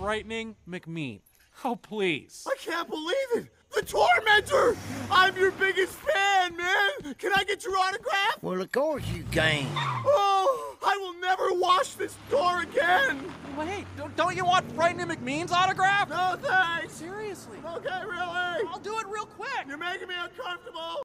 Frightening McMean. Oh, please. I can't believe it! The Tormentor! I'm your biggest fan, man! Can I get your autograph? Well, of course you can. Oh, I will never wash this door again! Wait, don't you want Frightening McMean's autograph? No thanks! Seriously. Okay, really? I'll do it real quick. You're making me uncomfortable!